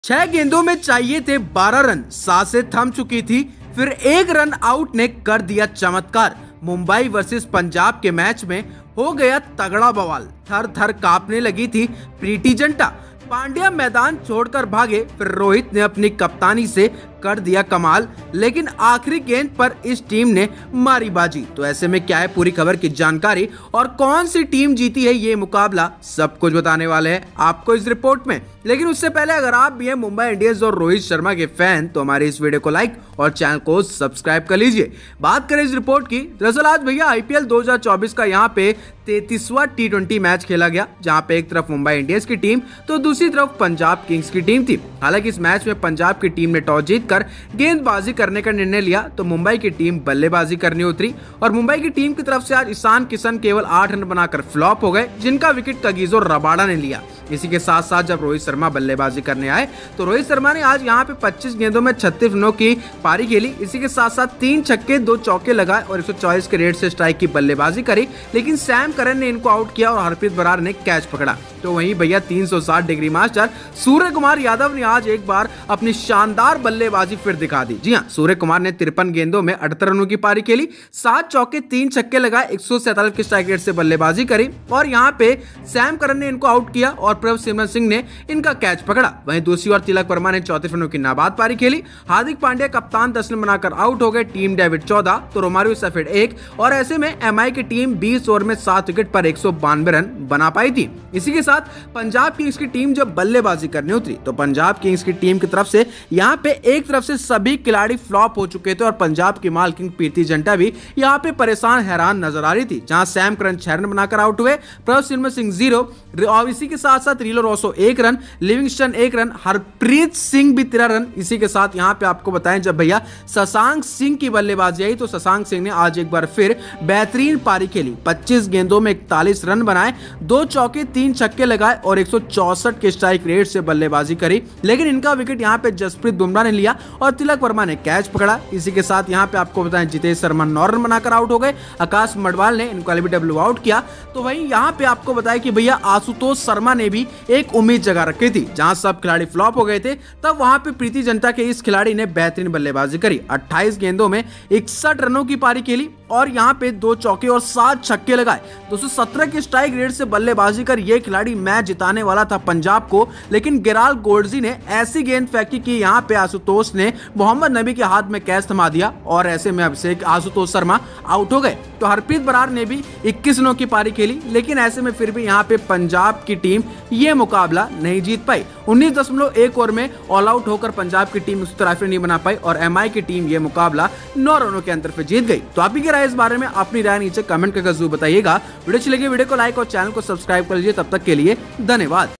6 गेंदों में चाहिए थे 12 रन, सांसें थम चुकी थी, फिर एक रन आउट ने कर दिया चमत्कार। मुंबई वर्सेस पंजाब के मैच में हो गया तगड़ा बवाल, थर थर कांपने लगी थी प्रीति जिंटा। पांड्या मैदान छोड़कर भागे, फिर रोहित ने अपनी कप्तानी से कर दिया कमाल, लेकिन आखिरी गेंद पर इस टीम ने मारी बाजी। तो ऐसे में क्या है पूरी खबर की जानकारी और कौन सी टीम जीती है ये मुकाबला, सब कुछ बताने वाले हैं आपको इस रिपोर्ट में। लेकिन उससे पहले अगर आप भी हैं मुंबई इंडियंस और रोहित शर्मा के फैन तो हमारे इस वीडियो को लाइक और चैनल को सब्सक्राइब कर लीजिए। बात करें इस रिपोर्ट की, दरअसल आज भैया आईपीएल 2024 का यहाँ पे 33वां T20 मैच खेला गया, जहाँ पे एक तरफ मुंबई इंडियंस की टीम तो दूसरी तरफ पंजाब किंग्स की टीम थी। हालांकि इस मैच में पंजाब की टीम ने टॉस जीतकर गेंदबाजी करने का निर्णय लिया तो मुंबई की टीम बल्लेबाजी करने उतरी और मुंबई की टीम की तरफ से आज ईशान किशन केवल 8 रन बनाकर फ्लॉप हो गए, जिनका विकेट कगिसो रबाडा ने लिया। इसी के साथ साथ जब रोहित शर्मा बल्लेबाजी करने आए तो रोहित शर्मा ने आज यहाँ पे 25 गेंदों में 36 रनों की पारी खेली। इसी के साथ साथ 3 छक्के 2 चौके लगाए और 144 के रेट से स्ट्राइक की बल्लेबाजी करी, लेकिन सैम करन ने इनको आउट किया और हरप्रीत बरार ने कैच पकड़ा। तो वहीं भैया 360 डिग्री मास्टर सूर्य कुमार यादव ने आज एक बार अपनी शानदार बल्लेबाजी फिर दिखा दी। जी हाँ, सूर्य कुमार ने 53 गेंदों में 78 रनों की पारी खेली, 7 चौके 3 छक्के लगाए, 147 के स्ट्राइक रेट से बल्लेबाजी करी और यहाँ पे सैम करन ने इनको आउट किया और प्रभसिमरन सिंह ने इनका कैच पकड़ा। वहीं दूसरी ओर तिलक वर्मा ने 34 रनों की नाबाद पारी खेली। हार्दिक पांड्या कप्तान 10 रन बनाकर आउट हो गए, टीम डेविड 14 तो रोमारियो सेफर्ड 1 और ऐसे में एमआई की टीम 20 ओवर में 7 विकेट पर 192 रन बना पाई थी। इसी के साथ पंजाब किंग्स की टीम जब बल्लेबाजी करने उतरी तो पंजाब किंग्स की टीम की तरफ से यहाँ पे एक तरफ से सभी खिलाड़ी फ्लॉप हो चुके थे और पंजाब की मालकिन प्रीति जिंटा भी यहाँ पे परेशान हैरान नजर आ रही थी, जहां सैम करन 6 रन बनाकर आउट हुए, प्रभसिमरन सिंह 0 और इसी के साथ साथ Rilee Rossouw 1 run, Livingstone 1 run, Harpreet Singh भी 13 रन। इसी के साथ यहाँ पे आपको बताएं जब भैया शशांक सिंह की बल्लेबाजी आई तो शशांक सिंह ने आज एक बार फिर बेहतरीन पारी खेली, 25 गेंदों में 41 रन बनाए, 2 चौके 3 छक्के लगाए और 164 के स्ट्राइक रेट से बल्लेबाजी करी, लेकिन इनका विकेट यहाँ पे जसप्रीत बुमराह ने लिया और तिलक वर्मा ने कैच पकड़ा। इसी के साथ यहाँ पे आपको बताएं जितेश शर्मा 9 रन बनाकर आउट हो गए, आकाश मडवाल ने इनको LBW आउट किया। तो वहीं यहाँ पे आपको बताया कि भैया आशुतोष शर्मा ने भी एक उम्मीद जगा रखी थी, जहां सब खिलाड़ी फ्लॉप हो गए थे तब वहां पे प्रीति जिंटा के इस खिलाड़ी ने बेहतरीन बल्लेबाजी करी, 28 गेंदों में 61 रनों की पारी खेली और यहाँ पे 2 चौके और 7 छक्के लगाए, 217 के स्ट्राइक रेट से बल्लेबाजी कर ये खिलाड़ी मैच जिताने वाला था पंजाब को, लेकिन गेराल्ड गोडजी ने ऐसी गेंद फेंकी कि यहाँ पे आशुतोष ने मोहम्मद नबी के हाथ में कैच थमा दिया और ऐसे में अभिषेक आशुतोष शर्मा आउट हो गए। तो हरप्रीत बरार ने भी 21 रनों की पारी खेली, लेकिन ऐसे में फिर भी यहाँ पे पंजाब की टीम ये मुकाबला नहीं जीत पाई। 19.1 ओवर में ऑल आउट होकर पंजाब की टीम उस तरह नहीं बना पाई और एमआई की टीम ये मुकाबला 9 रनों के अंतर पे जीत गई। तो आप ही क्या राय इस बारे में, अपनी राय नीचे कमेंट करके जरूर बताइएगा। वीडियो अच्छी लगी वीडियो को लाइक और चैनल को सब्सक्राइब कर लीजिए। तब तक के लिए धन्यवाद।